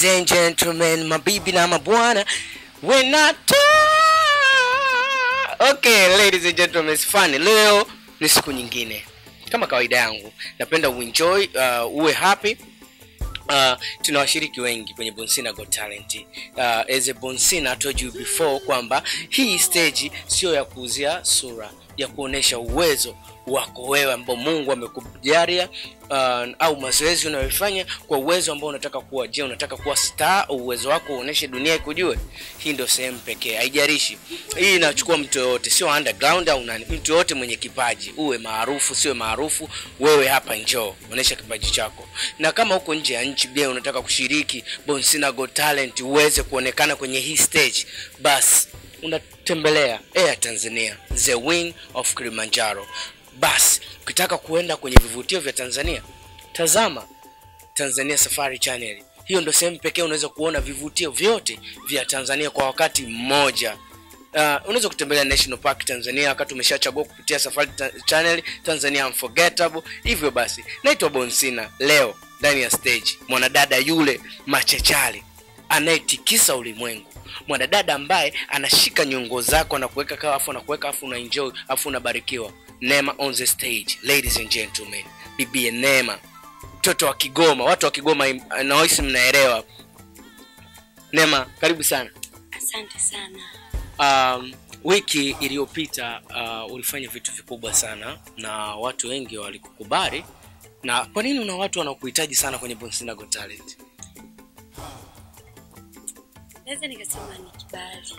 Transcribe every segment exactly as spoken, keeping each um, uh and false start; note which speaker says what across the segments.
Speaker 1: Ladies and gentlemen, mabibi na mabwana, we're not okay, ladies and gentlemen, it's funny. Leo ni siku nyingine. Kama kawaida yangu, napenda uenjoy, uh, uwe happy. Uh, tuna washiriki wengi kwenye Boncena Got Talent. Uh, as a Boncena, I told you before kwamba hii stage sio ya kuuzia sura, ya kuonesha uwezo wako wewe ambao Mungu amekujalia, uh, au mazoezi unayofanya kwa uwezo ambao unataka kuwa. Je, unataka kuwa star, uwezo wako uoneshe dunia ikujue? Hii ndio sehemu pekee. Haijalishi hii inachukua mtu yote, sio underground au nani, mtu yote mwenye kipaji, uwe maarufu siwe maarufu, wewe hapa njoo onesha kipaji chako. Na kama uko nje ya nchi pia unataka kushiriki Boncena Got Talent uweze kuonekana kwenye hii stage, basi unatembelea Air Tanzania, the wing of Kilimanjaro. Basi ukitaka kuenda kwenye vivutio vya Tanzania, tazama Tanzania Safari Channel. Hiyo ndio sehemu pekee unaweza kuona vivutio vyote vya Tanzania kwa wakati mmoja. Uh, unaweza kutembelea National Park Tanzania wakati umeshachagua kupitia Safari ta Channel Tanzania Unforgettable. Hivyo basi, naitwa Boncena leo ndani ya stage. Mwanadada yule machechali anayetikisa ulimwengu. Mwanadada ambaye anashika nyongo zako na kuweka kawa afu na kuweka afu na enjoy afu unabarikiwa. NEEMA on the stage, ladies and gentlemen. Bibi NEEMA, mtoto wa Kigoma. Watu wa Kigoma na wao mnaelewa. NEEMA, karibu sana.
Speaker 2: Asante sana.
Speaker 1: Um, wiki iliyopita uh, ulifanya vitu vikubwa sana na watu wengi walikukubali. Na kwa nini una watu wanakuhitaji sana kwenye Boncena Got Talent?
Speaker 2: Naweza nikasema ni kibali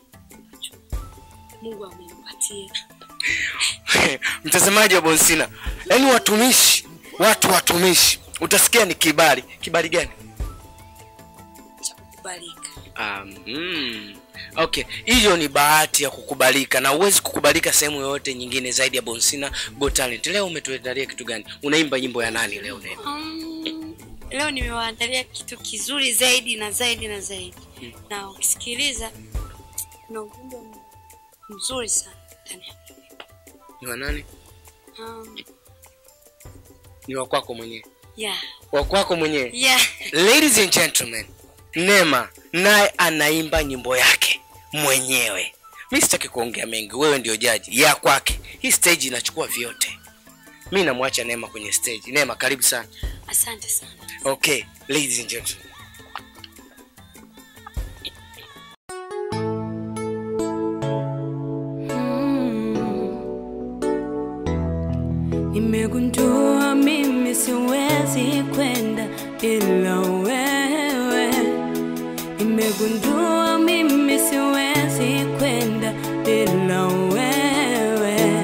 Speaker 2: Mungu amenipatia.
Speaker 1: Mtazamaji wa Boncena, yaani watumishi, watu watumishi, utasikia ni kibali. Kibali gani?
Speaker 2: Cha kukubalika.
Speaker 1: Um, mm, okay, hiyo ni bahati ya kukubalika, na uwezi kukubalika sehemu yoyote nyingine zaidi ya Boncena Got Talent. Leo umetuandalia kitu gani? Unaimba nyimbo ya nani leo nene?
Speaker 2: Um, leo nimewaandalia kitu kizuri zaidi na zaidi na zaidi. Hmm. Na ukisikiliza kuna ujumbe mzuri sana ndani yake.
Speaker 1: Ni wa nani?
Speaker 2: Um,
Speaker 1: ni wa kwako mwenyewe.
Speaker 2: Yeah.
Speaker 1: Wa kwako mwenyewe.
Speaker 2: Yeah.
Speaker 1: Ladies and gentlemen, NEEMA naye anaimba nyimbo yake mwenyewe. Mimi sitaki kuongea mengi, wewe ndio jaji ya kwake. Hii stage inachukua vyote. Mimi namwacha NEEMA kwenye stage. NEEMA, karibu sana.
Speaker 2: Asante sana.
Speaker 1: Okay, ladies and gentlemen.
Speaker 3: Nimegundua mimi siwezi kwenda bila wewe. Nimegundua mimi siwezi kwenda bila wewe.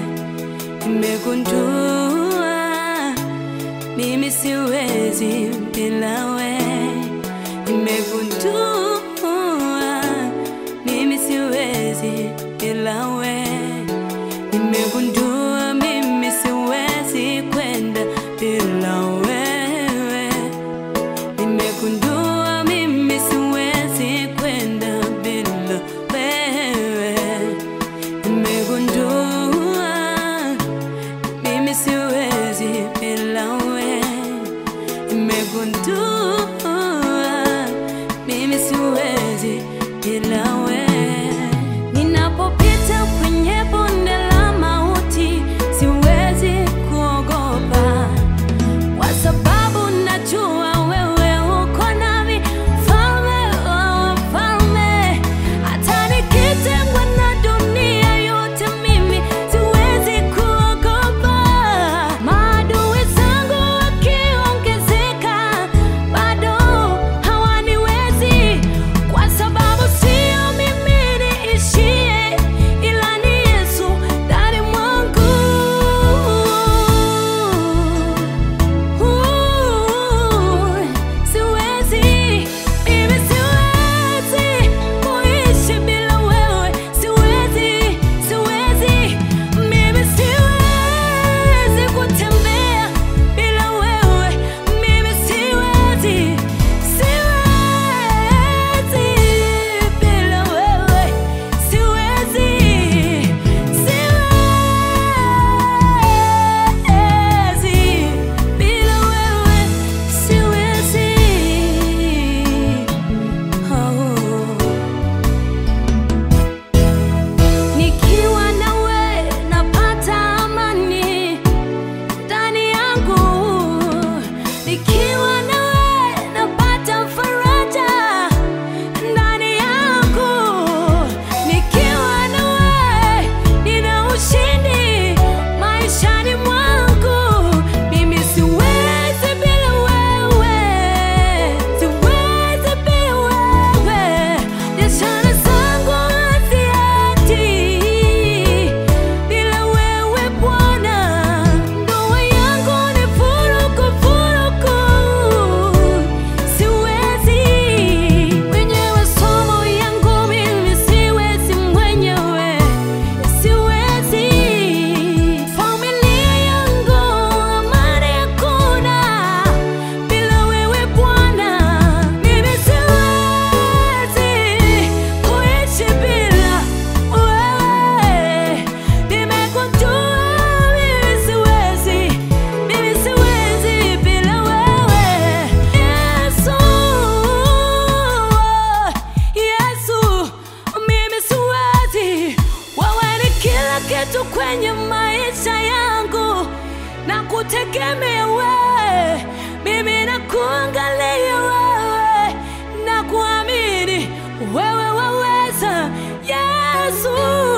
Speaker 3: Nimegundua mimi siwezi bila wewe. Nimegundua mimi siwezi bila wewe. Nimegundua mimi siwezi kwenda bila wewe. Nimegundua mimi siwezi kwenda bila wewe. Nimegundua mimi siwezi bila wewe. Nimegundua mimi siwezi bila wewe. Ninapopita kwenye maisha yangu na kutegemea wewe, mimi nakuangalia wewe na kuamini wewe waweza, Yesu.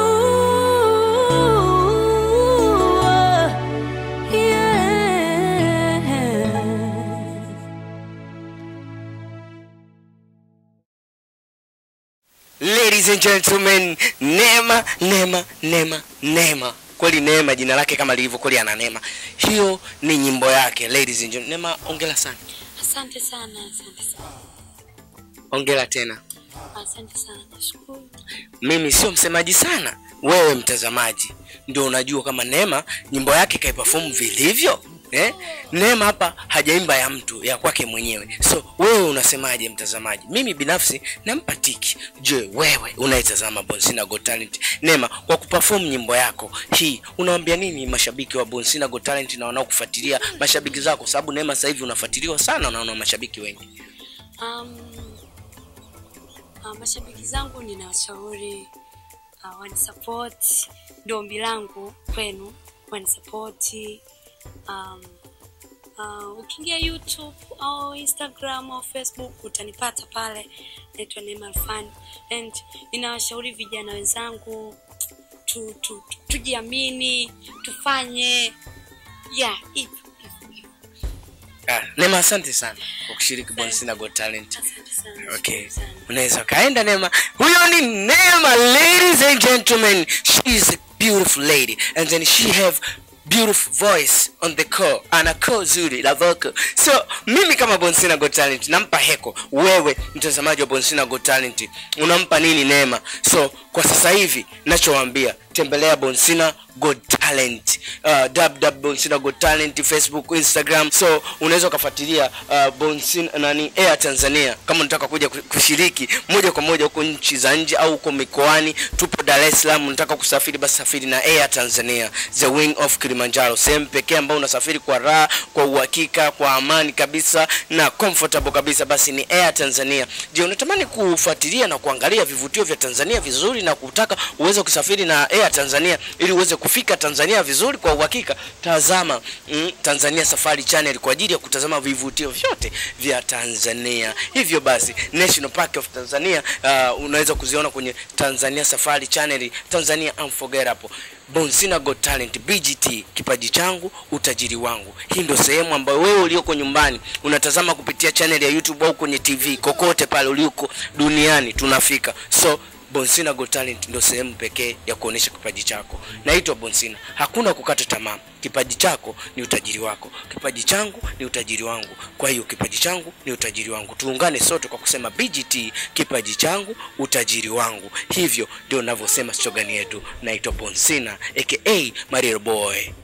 Speaker 1: Ladies and gentlemen, Neema, Neema, Neema, Neema. Kweli Neema jina lake kama lilivyo kweli ana neema. Hiyo ni nyimbo yake. Ladies and gentlemen, Neema, ongera sana.
Speaker 2: Asante sana, asante sana.
Speaker 1: Ongera tena.
Speaker 2: Asante sana, nashukuru.
Speaker 1: Mimi sio msemaji sana. Wewe mtazamaji ndio unajua kama Neema nyimbo yake kaiperform vilivyo. Eh? Neema hapa hajaimba ya mtu, ya kwake mwenyewe. So wewe unasemaje mtazamaji? Mimi binafsi nampa tiki. Je, wewe unaitazama Boncena Got Talent, Neema kwa kuperform nyimbo yako hii, unawaambia nini mashabiki wa Boncena Got Talent na wanaokufuatilia, mashabiki zako, sababu Neema sasa hivi unafuatiliwa sana na una mashabiki wengi?
Speaker 2: Um, uh, mashabiki zangu ninawashauri uh, wani support, ndio ombi langu kwenu, wani support. Um, uh, ukiingia YouTube au Instagram au Facebook utanipata pale, naitwa Neema Fan. And ninawashauri vijana wenzangu tu, tu, tu, tujiamini, tufanye yeah, hivyo hivyo.
Speaker 1: Ah, Neema asante sana kwa kushiriki Boncena Got Talent.
Speaker 2: Asante sana.
Speaker 1: Okay. Unaweza kaenda Neema. Huyo ni Neema, ladies and gentlemen. She is a beautiful lady and then she have beautiful voice on the call, ana call zuri la vocal. So mimi kama Boncena Got Talent nampa heko. Wewe mtazamaji wa Boncena Got Talent unampa nini Neema? So kwa sasa hivi nachowaambia, tembelea Boncena Got Talent, uh, w w w dot boncena got talent, Facebook, Instagram. So unaweza kufuatilia uh, Boncena nani Air Tanzania kama unataka kuja kushiriki moja kwa moja huko nchi za nje au huko mikoani. Tupo Dar es Salaam, unataka kusafiri basi safiri na Air Tanzania, the wing of Kilimanjaro, sehemu pekee ambao unasafiri kwa raha, kwa uhakika, kwa amani kabisa na comfortable kabisa, basi ni Air Tanzania. Je, unatamani kufuatilia na kuangalia vivutio vya Tanzania vizuri na kutaka uweze kusafiri na Air Tanzania ili uweze kufika Tanzania vizuri kwa uhakika? Tazama mm, Tanzania Safari Channel kwa ajili ya kutazama vivutio vyote vya Tanzania. Hivyo basi National Park of Tanzania uh, unaweza kuziona kwenye Tanzania Safari Channel, Tanzania Unforgettable. Boncena Got Talent, B G T, kipaji changu, utajiri wangu. Hii ndio sehemu ambayo wewe ulioko nyumbani unatazama kupitia channel ya YouTube au kwenye T V, kokote pale ulioko duniani tunafika. So Boncena Got Talent ndio sehemu pekee ya kuonesha kipaji chako. Naitwa Boncena. Hakuna kukata tamaa. Kipaji chako ni utajiri wako. Kipaji changu ni utajiri wangu. Kwa hiyo kipaji changu ni utajiri wangu. Tuungane sote kwa kusema B G T, kipaji changu, utajiri wangu. Hivyo ndio ninavyosema slogan yetu. Naitwa Boncena aka Mario Boy.